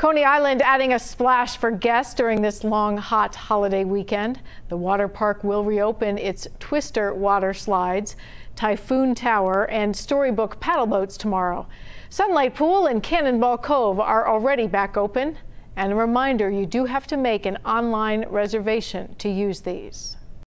Coney Island adding a splash for guests during this long, hot holiday weekend. The water park will reopen its Twister water slides, Typhoon Tower, and Storybook Paddleboats tomorrow. Sunlite Pool and Cannonball Cove are already back open. And a reminder, you do have to make an online reservation to use these.